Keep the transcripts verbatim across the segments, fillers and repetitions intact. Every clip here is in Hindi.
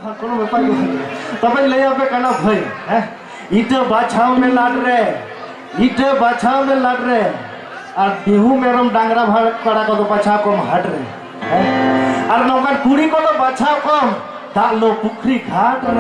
कोनो व्यापार तब ले पे कना भाई हैं इटे बाछाव में लाड रे इटे बाछाव में लाड रे और बिहू मेरम डांगरा भाड़ कड़ा को तो बाछाव कम हट रे हैं और नौकर कुड़ी को तो बाछाव कम दालो पुखरी घाट रे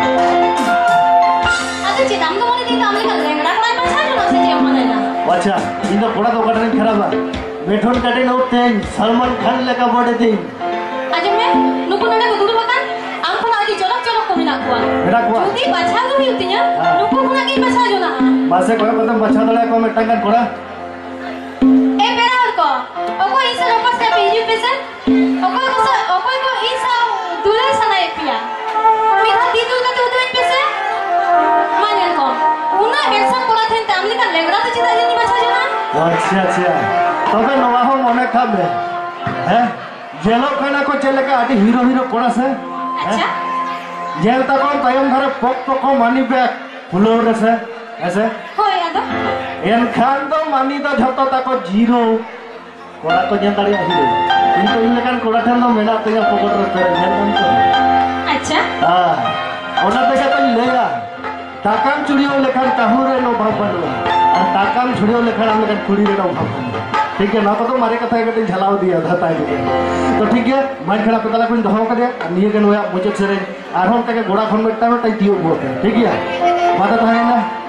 अरे चिदाम तो मोने दिन आमले कर लेंगड़ा कोड़ा बाछाव जो नसे जे मने ना अच्छा इन कोड़ा तो कटने खराब बेठोन कटे न उठते सलमान खान लेका बड़े थे आज मैं नुको नने को दूर बकान आम को आदि चलक चलक को मिना कुआ बेटा कुआ जुदी बाछाव को हिउतिया नुको को नाकी बाछाव जो ना मासे कोई पतम बाछाव दला को में टंगन कोड़ा ए बेरा को ओको इसा रपस का पेजी पेसन ओको को ओको को इसा दूरे सनाए पिया मिठा दीदू का तो उदन पेसे माने को उना ऐसा कोड़ा थे तामले का लेंगड़ा तो चिता जनी बाछाव जो ना अच्छा अच्छा तबे नवा हो मने खाबे हैं जेलो खाना को चले का आटी हीरो हीरो कोड़ा से अच्छा जेल तक को तयम धरे पक पक मानी बैक फ्लोर से ऐसे होय आदो एन खान तो मानी तो झतो तक को जीरो कोड़ा को जेल ताड़ी हीरो किंतु इन लेकान कोड़ा ठन तो मेना तेया पकड़ रते जेल तो अच्छा हां ओना देखा तो लेया ताकाम चुड़ियो लेखान काहुरे नो भाव बनवा और ताकाम चुड़ियो लेखान हम लेखान कुड़ी रे नो भाव ठीक है ना तो मारे कथा के झलाव दिया था तो ठीक है मार खड़ा पतला को दहो कर दिया निये के नया मुझे सेरे आरहम तक गोड़ा खन में टाइम टाइम दियो ठीक है बात तो है ना